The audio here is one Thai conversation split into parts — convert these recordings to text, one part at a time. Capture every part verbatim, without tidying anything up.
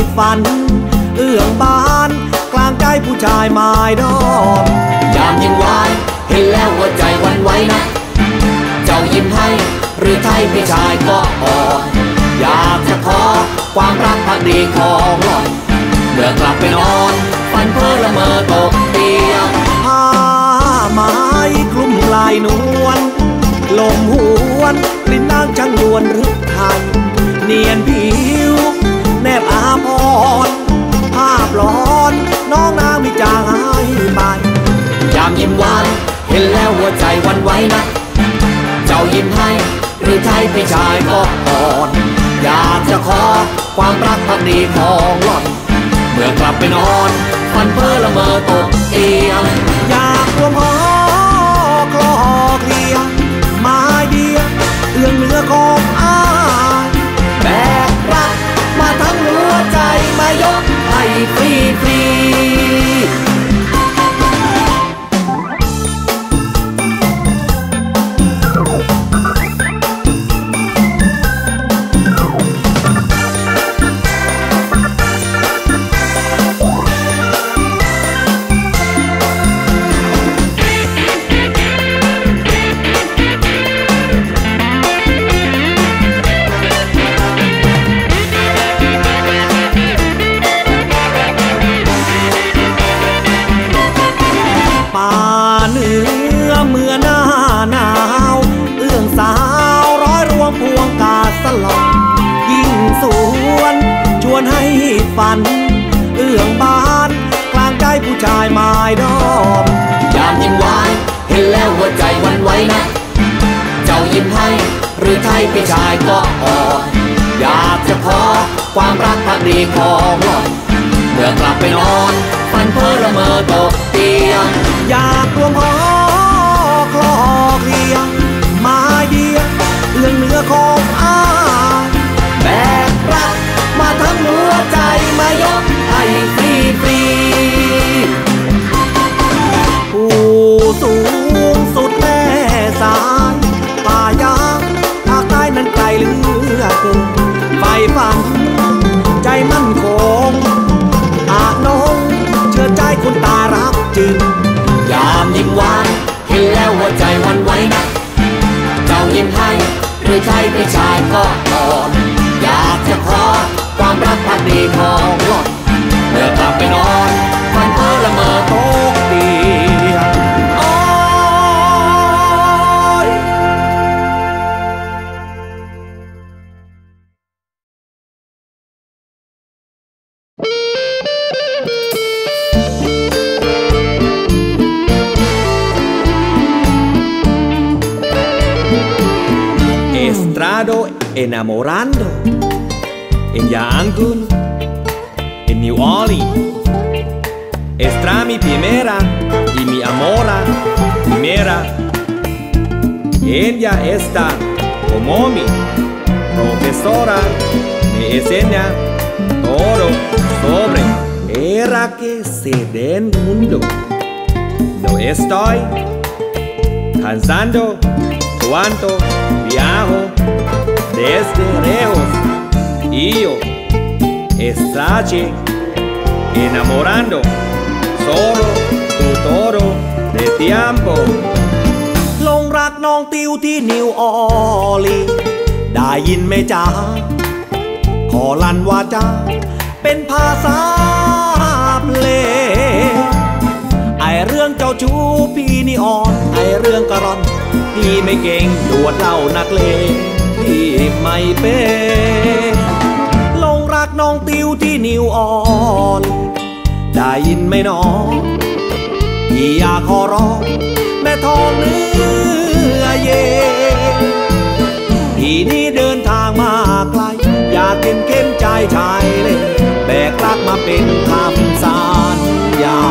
ฝันเอื้องบานกลางใจผู้ชายไม้ดอมยามยิ้มหวานเห็นแล้วหัวใจหวั่นไหวนะเจ้ายิ้มให้หรือไทยพี่ชายก็อ่อนอยากจะขอความรักพักดีของหล่อนเมื่อกลับไปนอนฝันเพ้อละเมอตกเตียงผ้าไม้คลุมลายนวลลมหวนกลิ่นนางจังยวนรึไทยเนียนผิวแนบอาพรภาพหลอนน้องนางไม่จางหายไปยามยิ้มหวานเห็นแล้วหัวใจหวั่นไหวนะเจ้ายิ้มให้หรือไทยพี่ชายก็อ่อนอยากจะขอความรักพักดีของหล่อนเมื่อกลับไปนอนฝันเพ้อละเมอตกเตียงอยากรวมหอคลอเคลียไม้เดียวเอื้องเนื้อของอายแบกรักมาทั้งหัวใจมายกให้ฟรีฟรีฝันเอื้องบานกลางใจผู้ชายไม้ดอมยามยิ้มหวานเห็นแล้วหัวใจหวั่นไหวนะเจ้ายิ้มให้หรือไทยพี่ชายก็อ่อนอยากจะขอความรักพักดีของหล่อนเมื่อกลับไปนอนฝันเพ้อละเมอตกเตียงอยากรวมหอคลอเคลียไม้เดียวเอื้องเนื้อของอายแบกรักมาทั้งหัวใจมายกให้ฟรีฟรีผู้สูงสุดแม่สายป่ายางภาคใต้นั้นไกลเหลือเกินไฟฝันใจมั่นคงอาจนงเชื่อใจคนตารักจริงยามยิ้มหวานเห็นแล้วหัวใจหวั่นไหวนะเจ้ายิ้มให้หรือใช่พี่ชายก็อ่อนอยากจะขอความรักพักดีของหล่อนเมื่อกลับไปนอนฝันเพ้อละเมอตกเตียงโอ้ย Estrado enamorando en Yankun, en New Orleans. Estra mi primera y mi amora primera. Ella está como mi profesora, me enseña todo sobre era que se den mundo. No estoy cansando cuanto viajo desde lejos y yo estoy enamorando solo tu todo de tiempo ลงรักน้องติวที่นิวออร์ลีนได้ยินไหมจ๊ะขอลั่นวาจาเป็นภาษาเพลงไอเรื่องเจ้าชู้พี่นี่อ่อนไอเรื่องกระร่อนพี่ไม่เก่งดวดเหล้านักเลงพี่ไม่เป็นลงรักน้องติวที่นิวออร์ลีนได้ยินไหมน้องพี่อยากขอร้องแม่ทองเนื้อเย็นพี่นี่เดินทางมาไกลอยากเก็นเข้มใจชายเลยแบกรักมาเป็นคำสัญญา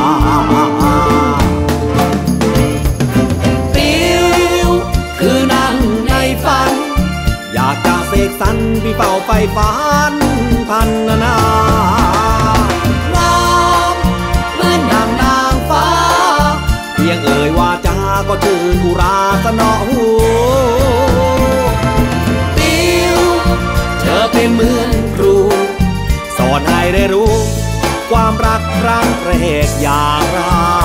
ติวคือนั่งในฝันอยากจะเสกสรรพี่เฝ้าไฟฝันพันนานาเหมือนดังนางฟ้าเพียงเอ่ยว่าจาก็ชื่นอุราสนอหูติวเธอเป็นเหมือนครูสอนให้ได้รู้ความรักครั้งแรกอย่างไร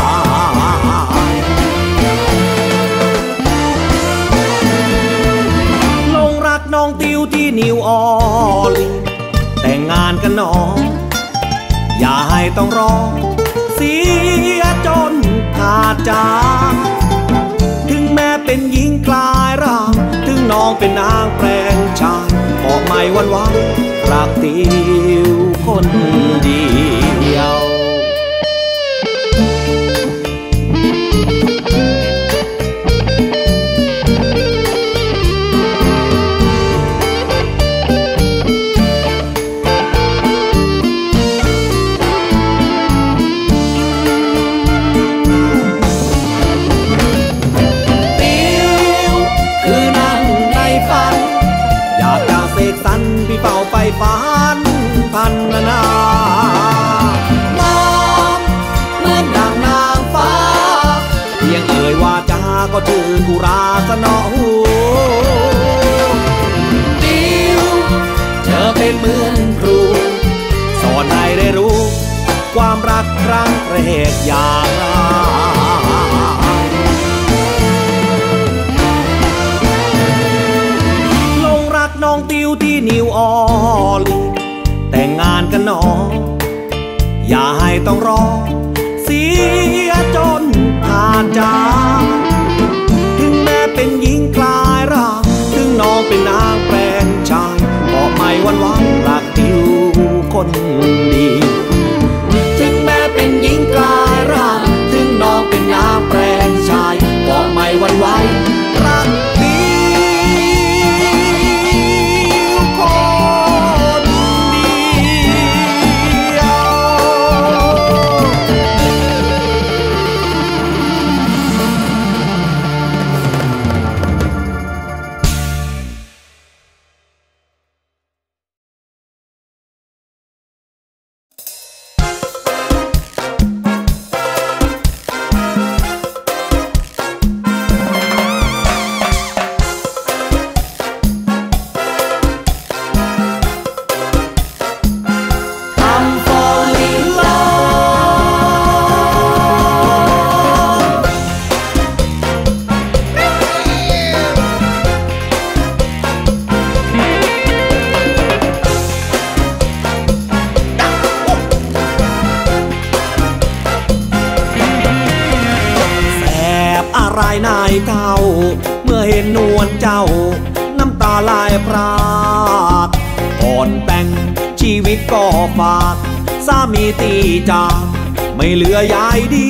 ลงรักน้องติวที่นิวออร์ลีนส์แต่งงานกันน้องอย่าให้ต้องรอเสียจนขาดใจถึงแม้เป็นหญิงกลายร่างถึงน้องเป็นนางแปลงชายก็ไม่หวั่นไหวรักติวคนเดียวพี่เฝ้าไปฝันพันนามองเหมือนดังนางฟ้าเพียงเอ่ยว่าจาก็ชื่อกุราสนอหูติวเธอเป็นเหมือนครูสอนให้ได้รู้ความรักครั้งแรกอย่างไรน้องติวที่นิวออร์ลีนส์แต่งงานกันน้องอย่าให้ต้องรอเสียจนขาดใจถึงแม้เป็นหญิงกลายร่างถึงน้องเป็นนางแปลงชายก็ไม่หวั่นไหวรักติวคนดีถึงแม้เป็นหญิงกลายร่างถึงน้องเป็นนางแปลงชายก็ไม่หวั่นไหวรักนายเท่าเมื่อเห็นนวลเจ้าน้ำตาลายพรากก่อนแต่งชีวิตก็ฝากสามีตีจากไม่เหลือยายดี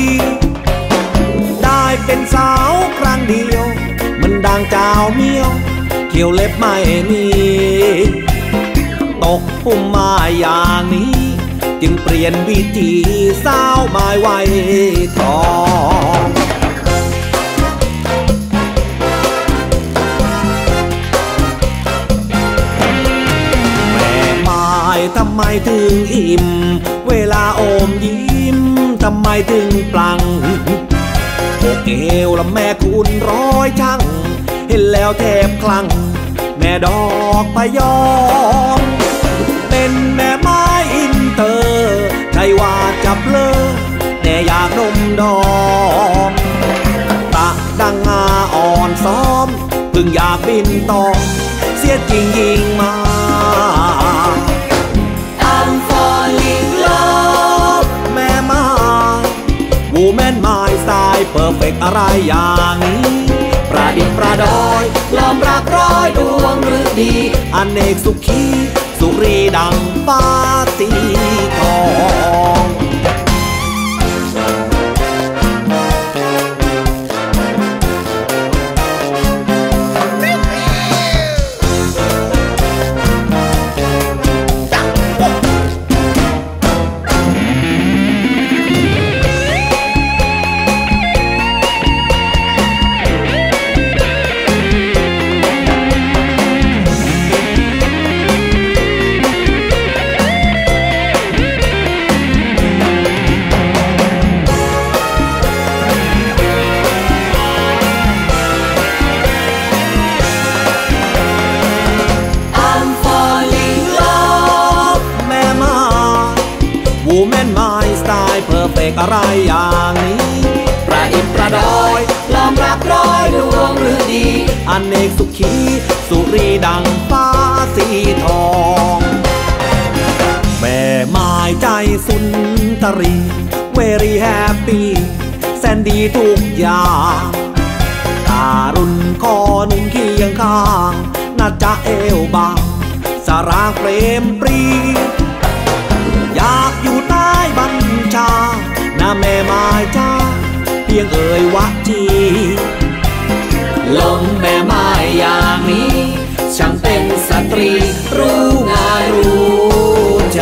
ได้เป็นสาวครั้งเดียวมันดังเจ้าเมียวเขียวเล็บไม่มีตกปุ่มมาอย่างนี้จึงเปลี่ยนวิธีสาวไม้ไว้ทองทำไมถึงอิ่มเวลาโอมยิ้มทำไมถึงปลังอกเอวและแม่คุณร้อยช่างเห็นแล้วแทบคลั่งแม่ดอกพยอมเป็นแม่ไม้อินเตอร์ใช่ว่าจับเลอแต่อยากนมดองตะดังงาอ่อนซ้อมเพิ่งอยากบินต่อเสียจริงยิงมาแม่ไม้วูแมนไม้สไตล์เพอร์เฟกต์อะไรอย่างนี้ประดิษฐ์ประดอยล้อมรักร้อยดวงหรือดีอเนกสุขีสุรีดังฟ้าสีทองกอะไรอย่างนี้ประดิษฐ์ประดอยล้อมรักร้อยดวงหรือดีอเนกสุขีสุรีดังฟ้าสีทองแม่ไม้ใจสุนทรีเวรีแฮปปี้แสนดีทุกอย่างการุณคอนุ่งเคียงข้างน่าจะเอวบางสารางเปรมปรีอยากอยู่ใต้บัญชาหน้าแม่ไม้จ้าเพียงเอ่ยวะจีลงแม่ไม้อย่างนี้ช่างเป็นสตรีรู้งานรู้ใจ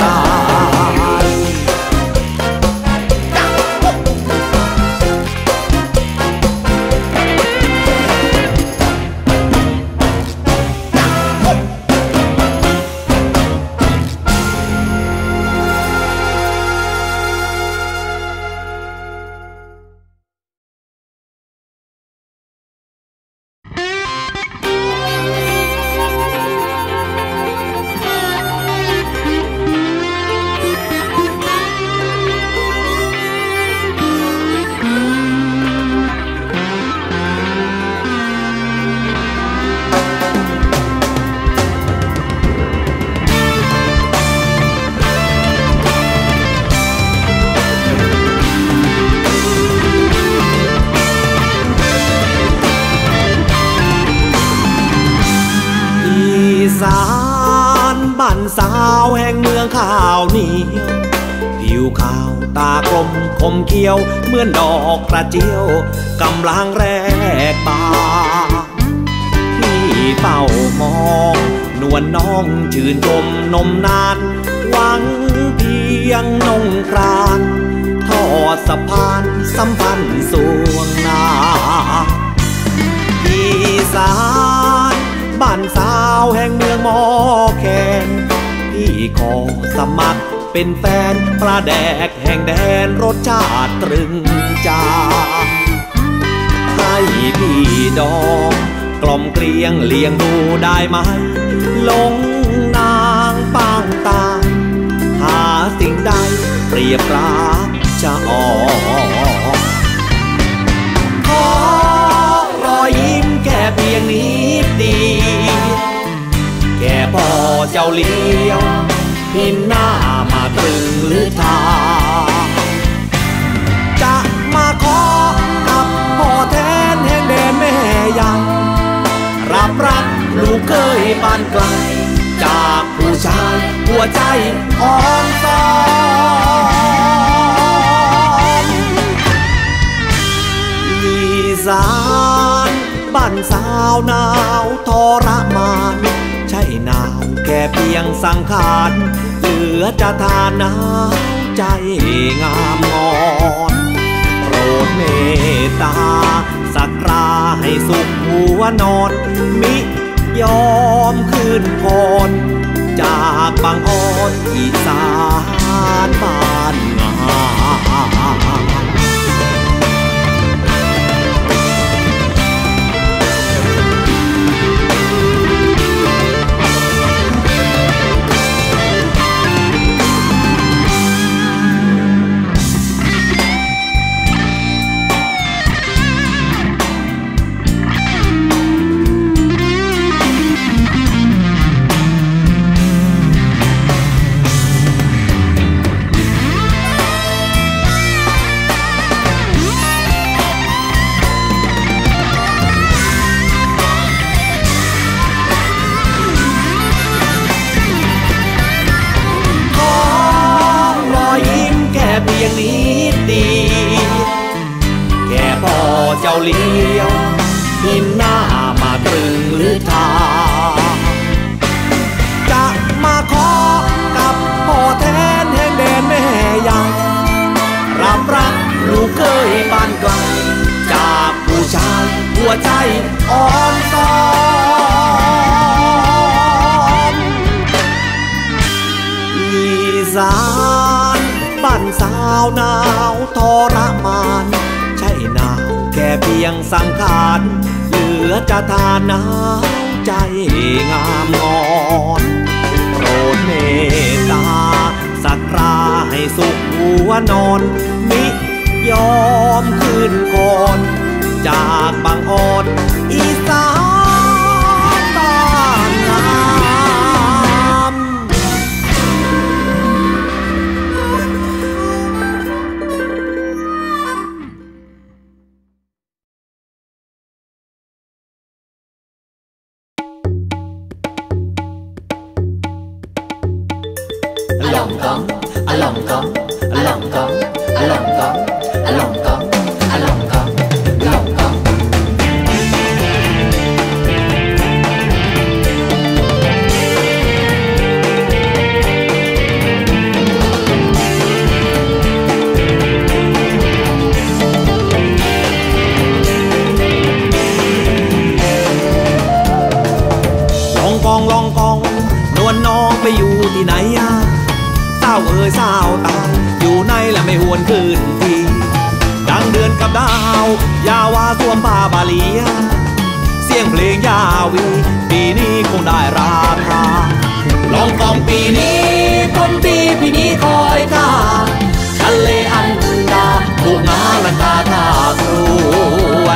สาวแห่งเมืองข้าวเหนียวผิวขาวตากลมคมเขียวเหมือนดอกกระเจียวกำลังแรกบานพี่เฝ้ามองนวลน้องชื่นชมนมนานหวังเพียงนงครานทอดสะพานสัมพันธ์สวงนาอีสานบ้านสาวแห่งเมืองหมอแคนพี่ขอสมัครเป็นแฟนปลาแดกแห่งแดนรสชาติตรึงใจให้พี่ดองกล่อมเกลียงเลี้ยงดูได้ไหมลงนางปางตาหาสิ่งใดเปรียบรักจะออกขอรอยยิ้มแค่เพียงนิดเดียวแค่พอเจ้าเลี้ยวพินหน้ามาตรึงหรือทาจะมาขอกับพ่อแทนแห่งแดนแม่ยังรับรักลูกเคยปานไกลจากผู้ชายหัวใจอ่อนซ้อนอีสานบ้านสาวหนาวทรมานใช่หนาวแค่เพียงสังขารเหลือจะทานน้ำใจงามงอนโปรดเมตตาสักคราให้สุขหัวนอนมิยอมคืนพรจากบางอ่อนอีสานบ้านงามอย่างนี้ดีแค่พอเจ้าเลี้ยวพินหน้ามาตรึงหรือทาจะมาขอกับพ่อแทนแห่งแดนแม่ยังรับรักลูกเคยบ้านไกลจากผู้ชายหัวใจอ่อนซ้อนอีสานบ้านสาวหนาวทรมานใช่หนาวแค่เพียงสังขารเหลือจะทานน้ำใจงามงอนโปรดเมตตาสักคราใให้สุขหัวนอนมิยอมคืนก่อนจากบางอ่อนอีสานบ้านงามอะลองกองอะลองกองอะลองกองอะลองกองอะลองกองอะลองกองลองกองลองกองลองกองนวลน้องไปอยู่ที่ไหนอะเศร้าเอ่ยเศร้าตายอยู่ในและไม่หวนคืนทีดังเดือนกับดาวยาวาสวมผ้าบาลีเสียงเพลงยาวีปีนี้คงได้ราคาลองกองปีนี้ต้นปีปีนี้คอยท่าทะเลอันดาถูกงาลันตาท่าครวน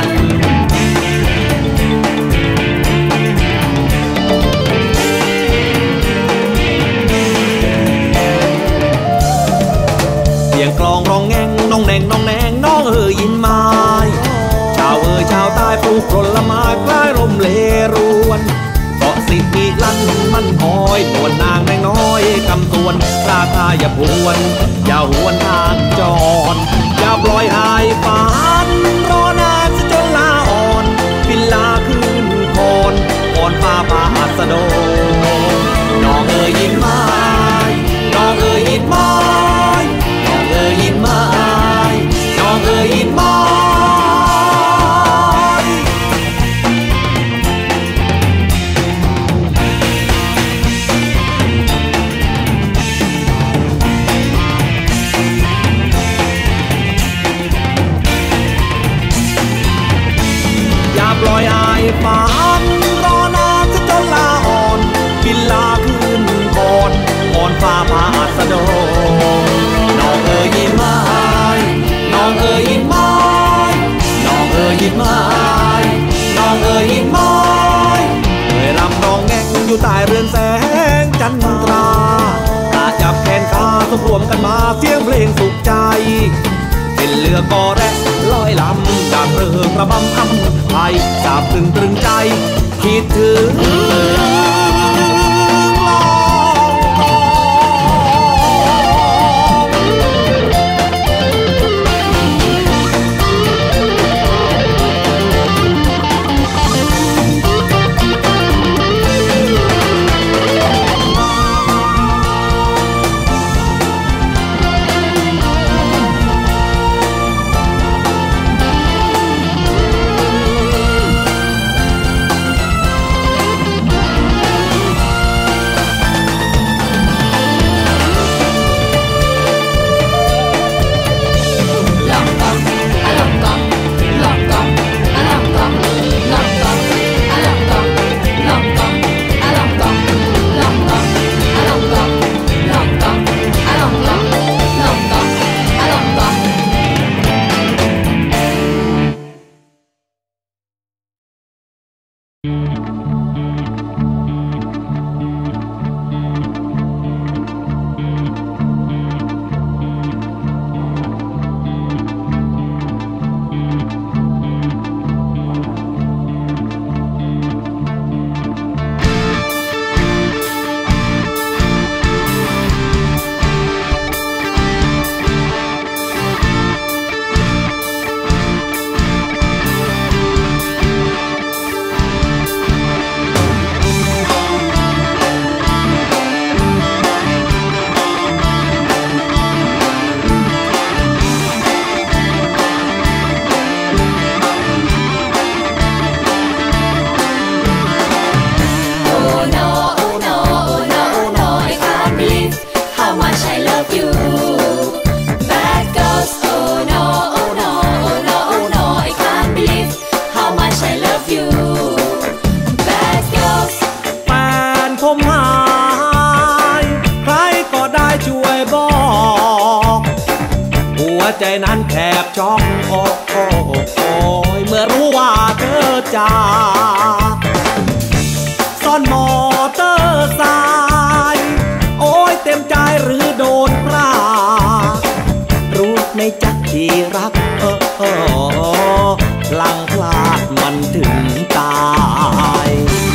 เสียงกลองร้องแงงน้องแนงน้องแนงน้องเอ๋ยยินไม้ชาวเอ๋ยชาวใต้ปลูกผลไม้พลายลมเลรวนเกาะสิมีลั่นมันหอยนวลนางแมงน้อยกำตวนราคาอย่าพวนอย่าหวนทางจรอย่าปล่อยหายฝันรอนานจนลาอ่อนบินลาคืนคอนก่อนฟ้าผ่าสะโดน้องเอ๋ยยินไม้น้องเอ๋ยยินไม้น้องเอ๋ยยินไม้น้องเอ๋ยยินไม้อย่าปล่อยอายฝันรอนานจนลาอ่อนบินลาคืนก่อนก่อนฟ้าผ่าสะโดน้องเอ๋ยยินไม้น้องเอ๋ยยินไม้น้องเอ๋ยยินไม้น้องเอ๋ยยินไม้เอ่ยรำร้องแงงอยู่ใต้เรือนแสงจันทราตาจับแขนขาสมรวมกันมาเสียงเพลงสุขใจเป็นเรือก็แรกลอยลำจากเรือระบำอำไพจาบตึงตรึงใจคิดถึงช็อกโอ้โอ้โอ้ยเมื่อรู้ว่าเธอจากซ่อนมอเตอร์ไซค์โอ้ยเต็มใจหรือโดนพรากรู้ไหมจ๊ะที่รักเออเออพลังพลาดมันถึงตาย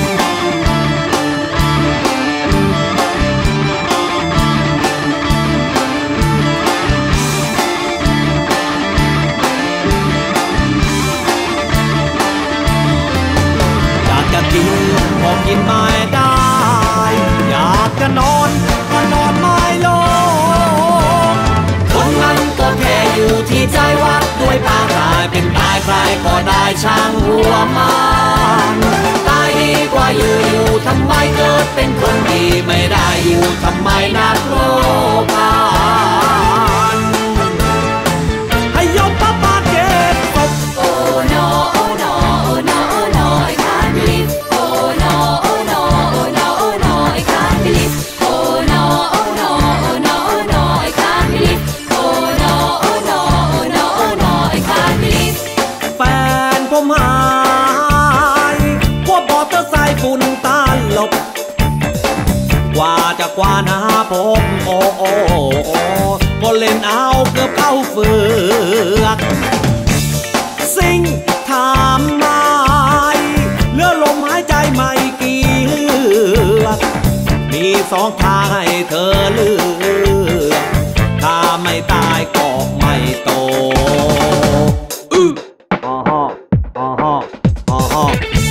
จะกินก็กินไม่ได้อยากจะนอนก็นอนไม่ลงคนนั้นก็แค่อยู่ที่ใจวัดด้วยปากตายเป็นตายใครก็ได้ช่างหัวมันตายดีกว่าอยู่อยู่ทำไมเกิดเป็นคนดีไม่ได้อยู่ทำไมนักโลกาให้ยกป้าป้าเก็บศพโอ้นอโอ้นอโอ้นอโอ้นอไอ้การลิฟโอ้นอโอ้นอโอ้นอโอ้นอไอ้การลิฟโอ้นอโอ้นอโอ้นอโอ้นอไอ้การลิฟโอ้นอโอ้นอโอ้นอโอ้นอไอ้การลิฟแฟนผมหายพวกบอเตอร์ไซค์ฝุ่นตาลบกว่าจะกว่าหาผมโอ้โอ้โอ้ก็เล่นเอาเกือบเข้าเฟือกซิ่งถามไม่เลือลมหายใจไม่กี่เฮือกมีสองทางให้เธอเลือกถ้าไม่ตายก็ไม่โตอื้ออ๋ออ๋ออ๋อ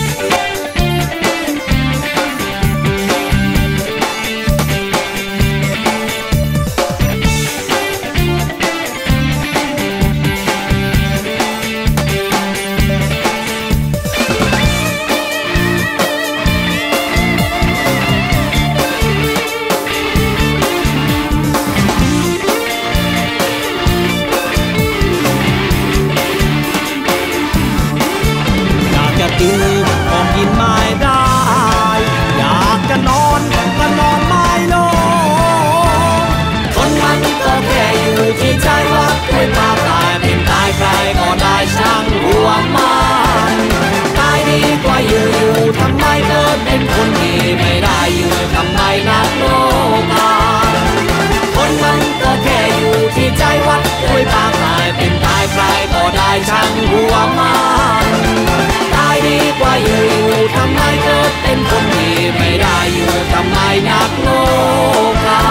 กินก็กินไม่ได้อยากจะนอนก็นอนไม่ลงคนมันก็แค่อยู่ที่ใจวัดด้วยปากตายเป็นตายใครก็ได้ช่างหัวมันตายดีกว่าอยู่อยู่ทำไมเกิดเป็นคนดีไม่ได้อยู่ทำไมนักโลกาคนมันก็แค่อยู่ที่ใจวัดด้วยปากตายเป็นตายใครก็ได้ช่างหัวมันตายดีกว่าอยู่อยู่ทำไมเกิดเป็นคนดีไม่ได้อยู่ทำไมนักโลกา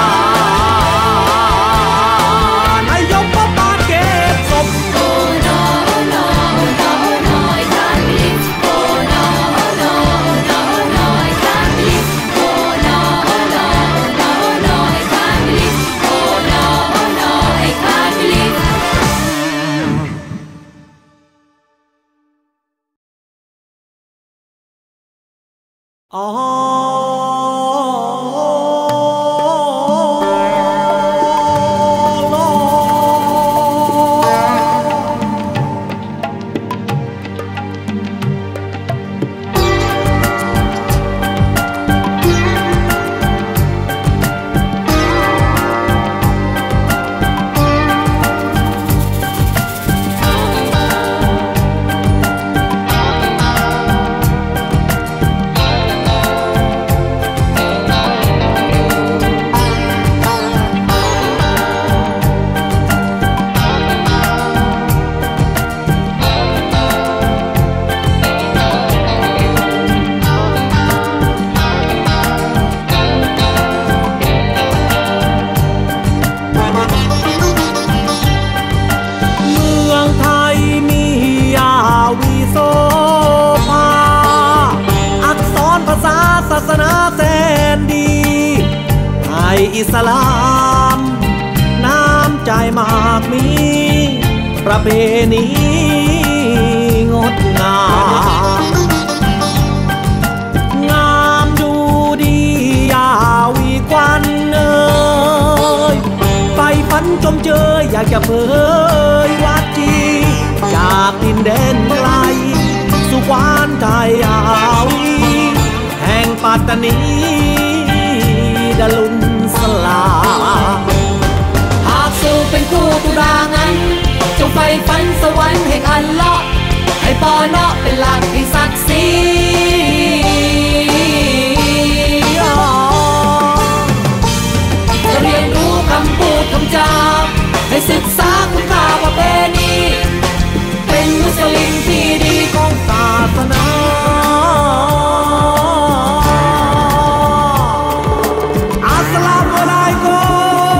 ให้ยกป้าป้าเก็บศพโอ้นอโอ้นอโอ้นอโอ้นอไอ้การลิฟโอ้นอโอ้นอโอ้นอโอ้นอไอ้การลิฟโอ้นอโอ้นอโอ้นอโอ้นอไอ้การลิฟโอ้นอโอ้นอไอ้การลิฟอ๋อศาสนาแสนดีไทยอิสลามน้ำใจมากมีประเพณีงดงามงามดูดียาวีควันเอ่ยไฟฝันจมเจออยากจะเผยวัดจีจากดินแดนไกลสุวรรณไทยอาวีแห่งปัตตานีดลุนสลาหากสู่เป็นคู่ตุดางั้นจงไฟฝันสวรรค์แห่งอัลเลาะห์ให้ปอเนาะเป็นหลักที่ศักดิ์ศรีจะเรียนรู้คำพูดคำจาให้ศึกษาคุณค่าประเพณีเป็นมุสลิมที่ดีของศาสนาอัสสลามุอะลัยกุม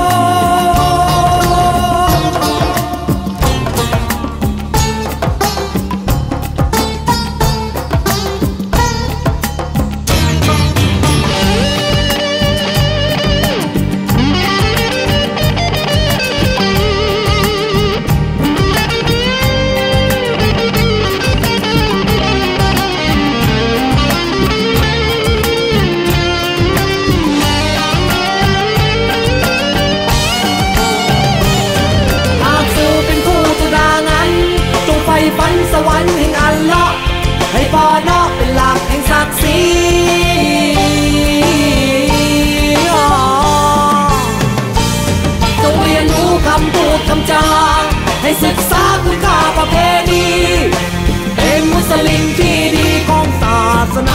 ฝันสวรรค์แห่งอัลเลาะห์ให้ปอเนาะเป็นหลักแห่งศักดิ์ศรีจงเรียนรู้คำพูดคำจาให้ศึกษาคุณค่าประเพณีเป็นมุสลิมที่ดีของศาสนา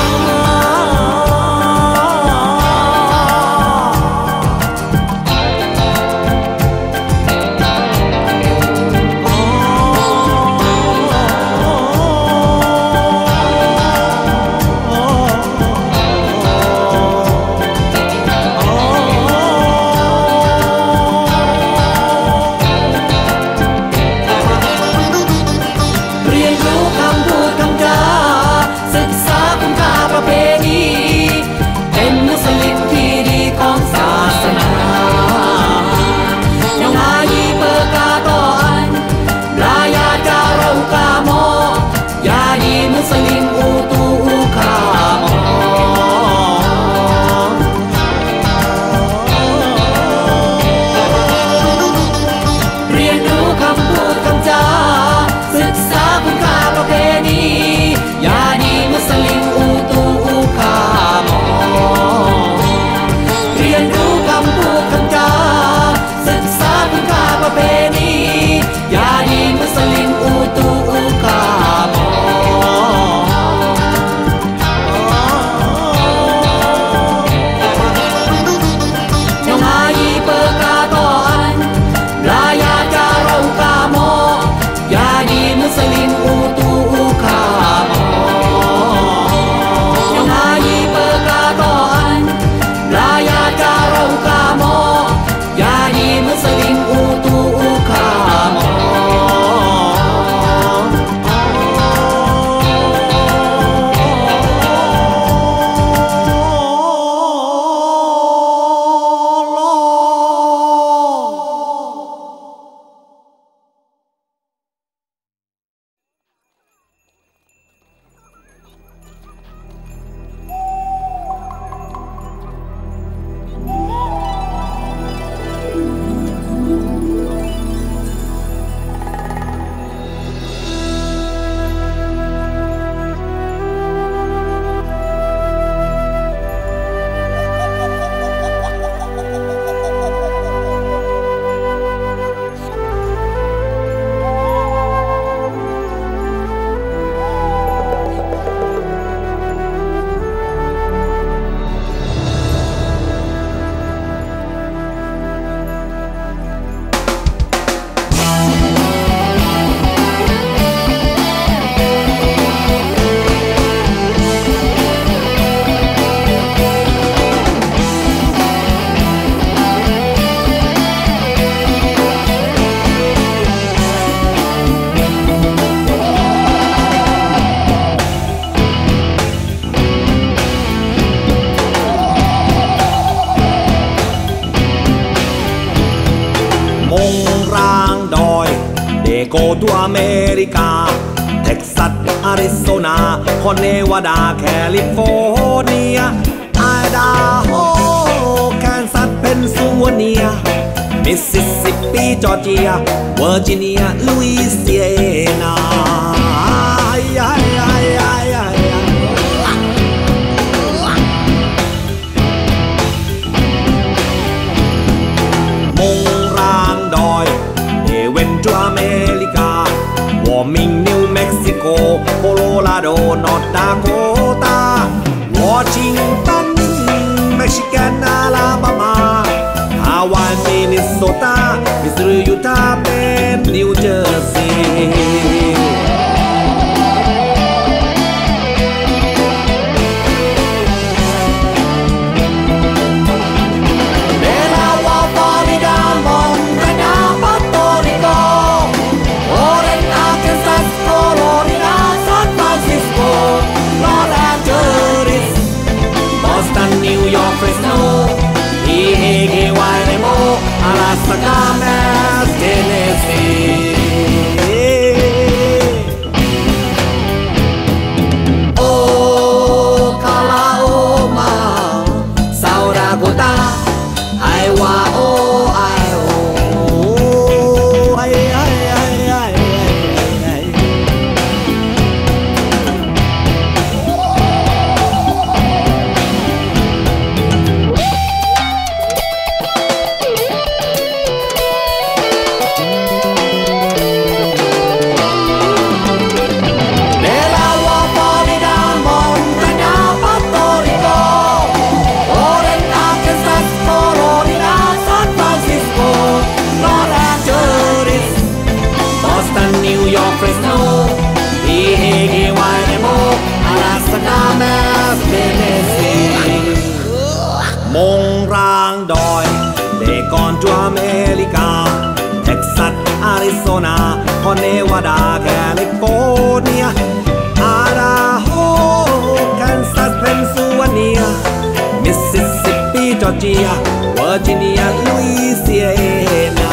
ทั่วอเมริกาเท็กซัสอาริโซนาคอนเนวาดาแคลิฟอร์เนียไอดาโฮแคนซัสเพนซิลเวเนียมิสซิสซิปปีจอร์เจียเวอร์จิเนียลุยเซียนามุ่งรางดอยเอเวนทั่วอเมริกา Colorado, North Dakota, Washington, Michigan, Alabama, Hawaii, Minnesota, Missouri, Utah, and New Jersey. New York, Fresno, Highway, Remo, Alaska, Mass, Tennessee. Oklahoma, South Dakota, Iowa, Ohio. Fresno, Highway, Remo, Alaska, Mass, Tennessee มงรางดอยเดกอนจัวอเมริกาเท็กซัสอาริโซนาคอนเนวาดาแคลิฟอร์เนียอาราโฮกันซัสเพนซิลเวเนียมิสซิสซิปปีจอร์เจียเวอร์จิเนียลุยเซียนา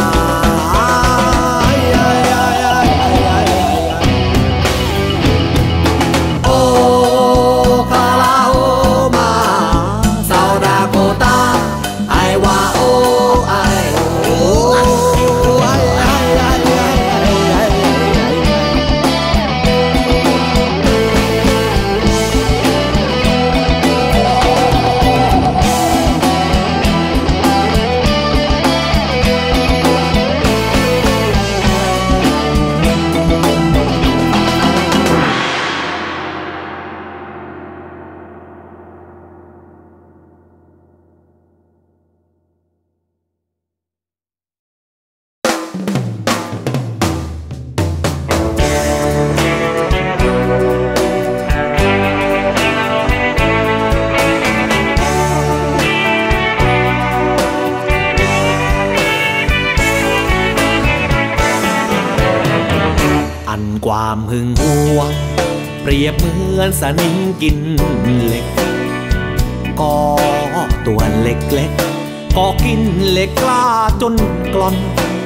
ความหึงหวงเปรียบเหมือนสนิมกินเหล็กก็ตัวเล็กๆก็กินเหล็กกล้าจนกล่อน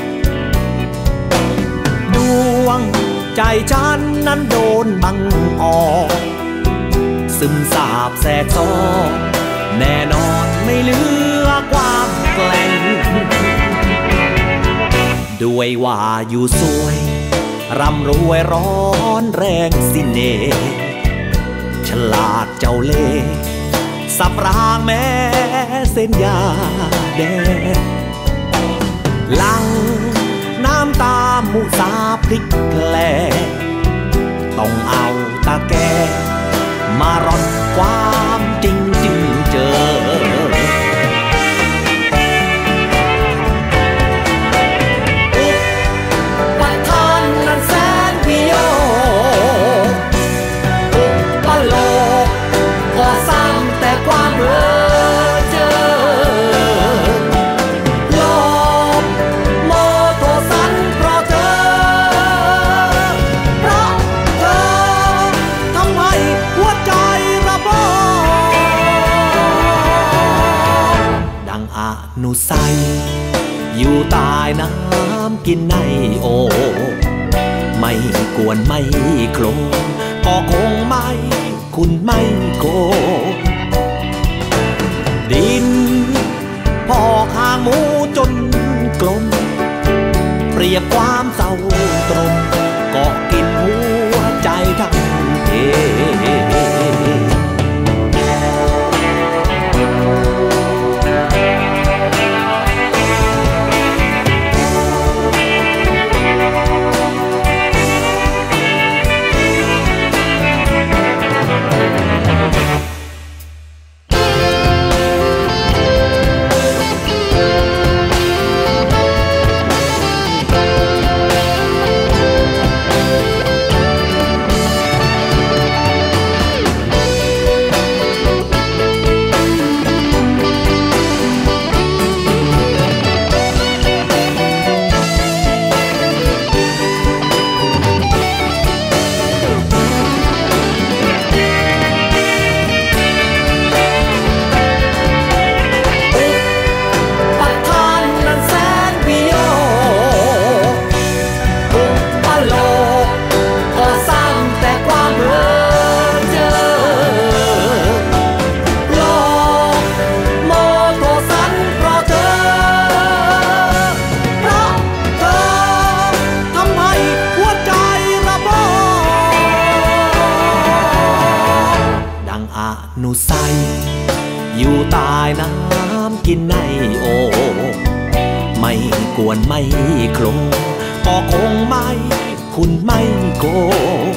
ดวงใจฉันนั้นโดนบังออกซึมซาบแสบซ้อนแน่นอนไม่เหลือความแกร่งด้วยว่าอยู่สวยร่ำรวยร้อนแรงสิเนฉลาดเจ้าเล่ห์สับรางแม้เส้นยาแดงหลังน้ำตามุสาพริกแกลต้องเอาตาแกมาร่อนความจริงจึงเจอนุใสอยู่ใต้น้ำกินในโอไม่กวนไม่โคลนก็คงไม่คุณไม่โกดินพอข้างหมูจนกลมเปรียบความเศร้าตรงก็กินหัวใจทั้งเทหนูใสอยู่ใต้น้ำกินในโอ่งไม่กวนไม่โคลงก็คงไม่คุณไม่โกง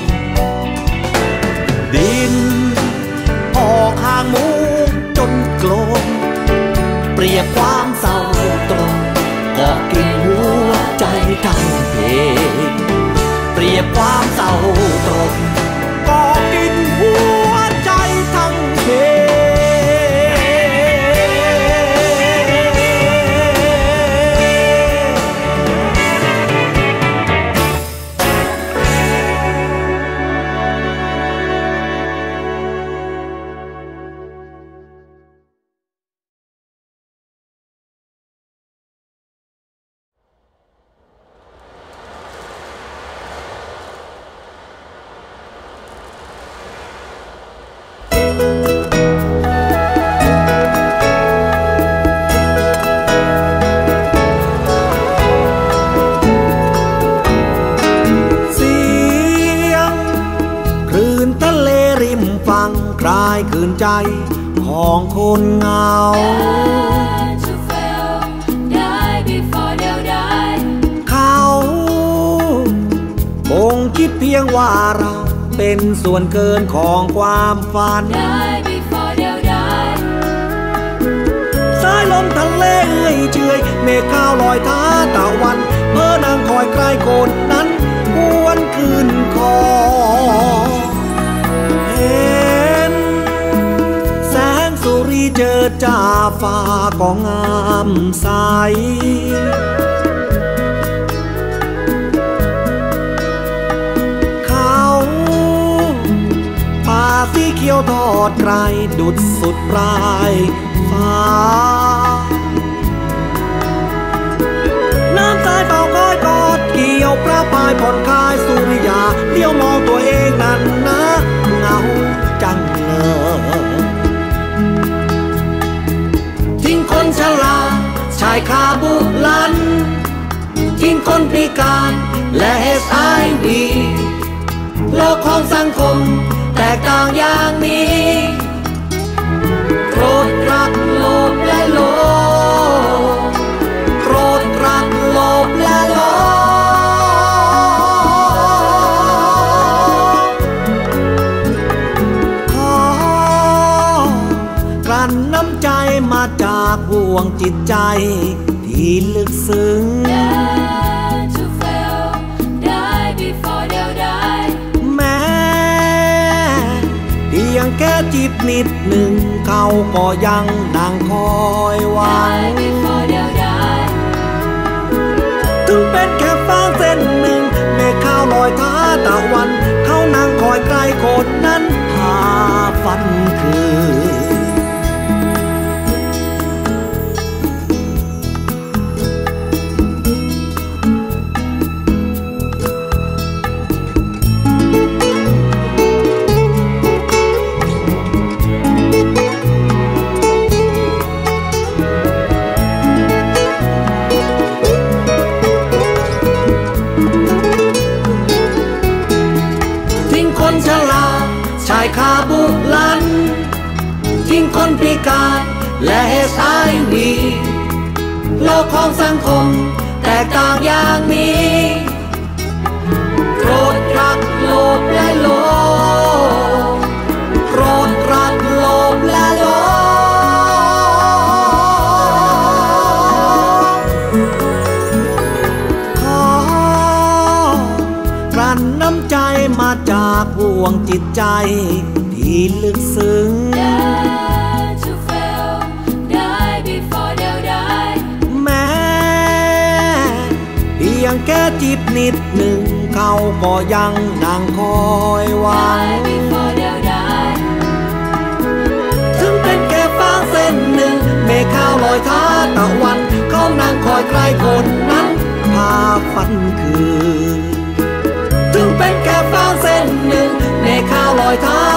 ดินออกห่างมุกจนโกลงเปรียบความเศร้าตรงก็กินหัวใจทั้งเพเปรียบความเศร้าตรงก็กินหัวใจทั้งเพคลายคืนใจของคนเหงาเขาคงคิดเพียงว่าเราเป็นส่วนเกินของความฝันสายลมทะเลเอื้อยเฉยเมฆขาวลอยท้าตะวันเมื่อนางคอยใกล้คนนั้นหวนคืนคอเจอจ่าฟ้าก็งามใสเขาป่าสีเขียวทอดไกลดุจสุดปลายฟ้าน้ำใสเป่าก้อยกอดเกี่ยวพระพายผ่อนคลายสุริยาเลี้ยวมองตัวเองนั่นนะเหงาจังเลยทิ้งคนชราชายคาบุลันทิ้งคนพิการและ เอช ไอ วี โลกของสังคมแตกต่างอย่างนี้โกรธรักโลภและหลงโกรธรักโลภและหลงขอกลั่นน้ำใจมาจากห่วงจิตใจที่ลึกซึ้งแม้เพียงแค่จิบนิดหนึ่งเขาก็ยังนั่งคอยหวังถึงเป็นแค่ฟางเส้นหนึ่งเมฆขาวลอยท้าตะวันเขานั่งคอยใกล้คนนั้นพาฝันคืนชายคาบุลันทิ้งคนพิการและ เอช ไอ วี โลกของสังคมแตกต่างอย่างนี้โกรธรักโลภและหลงโกรธรักโลภและหลงขอกลั่นน้ำใจมาจากห่วงจิตใจที่ลึกซึ้งแม้เพียงแค่จิบนิดหนึ่งเขาก็ยังนั่งคอยหวังถึงเป็นแค่ฟางเส้นหนึ่งเมฆขาวลอยท้าตะวันเขานั่งคอยใกล้คนนั้นพาฝันคืนถึงเป็นแค่ฟางเส้นหนึ่งเมฆขาวลอยท้า